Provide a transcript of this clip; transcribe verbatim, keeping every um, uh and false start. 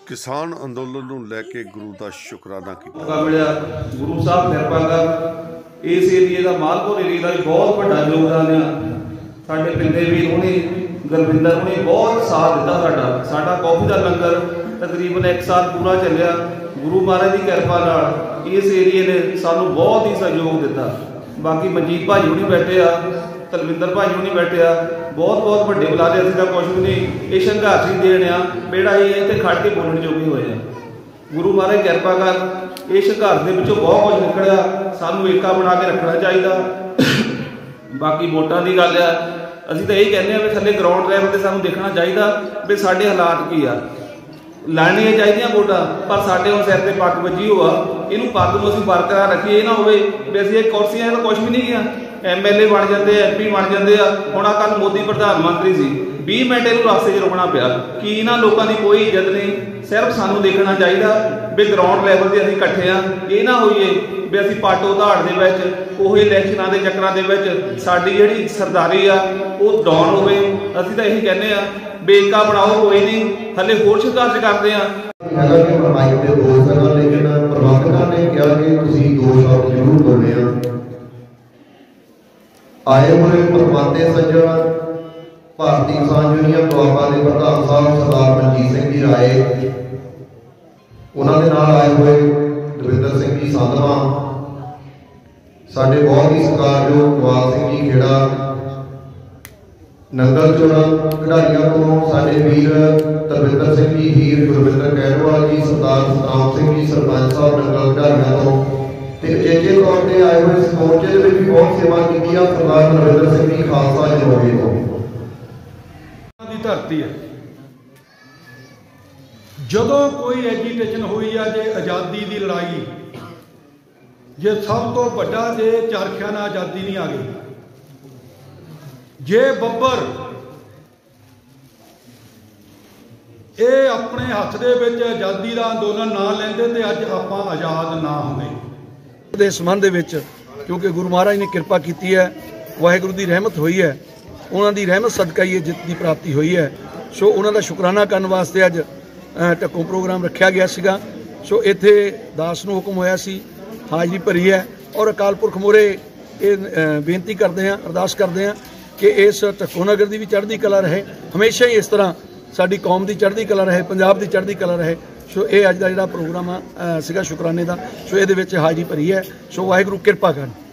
किसान अंदोलन नूं लैके गुरु का शुकराना किया। मौका मिलिया गुरु साहब किरपा कर इस एरिए का मालपुर एरिए का भी बहुत बड़ा योगदान है। साडे पिंडे भी उन्हें गुरविंदर उन्हें बहुत साथ दिता। साडा साडा कॉफी का लंगर तकरीबन एक साल पूरा चलिया। गुरु महाराज की किरपा नाल इस एरिए ने सानू बहुत ही सहयोग दिता। बाकी मनजीत भाई हुणी बैठे आ, तलविंदर भाई हुणी बैठे आ, बहुत बहुत बड़े बुलारे असीं तां कुछ भी नहीं। ये संघर्ष ही देण आ बेड़ा ये इत्थे खड़ के बोलण जोगे होए आ। गुरु महाराज किरपा कर इस संघर्ष दे विचों बहुत कुछ निकलिया। सानू एका बना के रखना चाहिए। बाकी वोटां दी गल आ, असीं तां यही कहने भी थल्ले ग्राउंड लेवल ते सानू देखना चाहिए भी साडे हालात की आ। लैणियां चाहिए वोटां पर साडे हुण सिर ते पग वजी हो आ। इहनूं पग नूं असीं बरकरार रखीए। ये ना होवे भी असीं एक कुर्सियां तां कुछ भी नहीं गया एम एल ए बन जाते एम पी बन जाते हैं। हुण आ कल मोदी प्रधानमंत्री सी बीस मिनट इहनूं रास्ते च रुकना पिया कि इन्हां लोकां दी कोई इज्जत नहीं। सिर्फ सानू देखना चाहिए भी ग्राउंड लैवल ते असीं इकट्ठे आ। ये ना होइए भी असीं पाटो धाड़ दे विच ओह इलैक्शनां दे चक्करां दे विच साडी जिहड़ी सरदारी आ ओह डाउन होवे। असीं तां यही कहने आ बेका बनाओ कोई नहीं हले होर संघर्ष करते हैं। लेकिन प्रबंधकों ने कहा कि तुसीं दो शब्द जरूर बोलने आ। आए हुए परमाते सज्जन भारतीय किसान यूनियन दुआबा के प्रधान साहब सरदार मनजीत सिंह जी राय, उन्होंने नाल आए हुए दविंदर सिंह जी सांधवा, साडे बहुत ही सत्कारयोग जवाल सिंह जी खेड़ा, नंगल चोड़ा खिडारियों को साडे वीर तरविंदर सिंह जी हीर, गुरविंदर कैरवाल जी, सरदार सतराम सिंह जी सरपंच साहब नंगल खिडारियों को उचेचे तौर पर आए हुए इस मोर्चे में भी बहुत सेवा की सरदार नरेंद्र सिंह जी खालसा जलोगे को धरती है। जदों कोई एजीटेशन हुई है जे आज़ादी की लड़ाई जे सब तो बड़ा जे चरखिया नाल आज़ादी नहीं आ गई। जे बब्बर ये अपने हथ दे विच आज़ादी का अंदोलन ना लेंदे ते अज आपां आज़ाद ना होंदे। दे संबंध दे विच क्योंकि गुरु महाराज ने कृपा की है, वाहिगुरू की रहमत हुई है, उन्हों की रहमत सदका ही जित की प्राप्ति हुई है। सो उन्हों का शुकराना करने वास्ते अज ढक्कों प्रोग्राम रखा गया सीगा। सो इत्थे दास नूं हुक्म होया सी, हाजरी भरी है और अकाल पुरख मोरे ये बेनती करते हैं, अरदास करते हैं कि इस ढक्कों नगर की भी चढ़ती कला रहे, हमेशा ही इस तरह साडी कौम की चढ़ती कला रहे, पंजाब की चढ़ती कला रहे। सो ये अज का जिहड़ा प्रोग्राम आ सीगा शुकराने का, सो ये हाजरी भरी है। सो वाहिगुरू किरपा करन।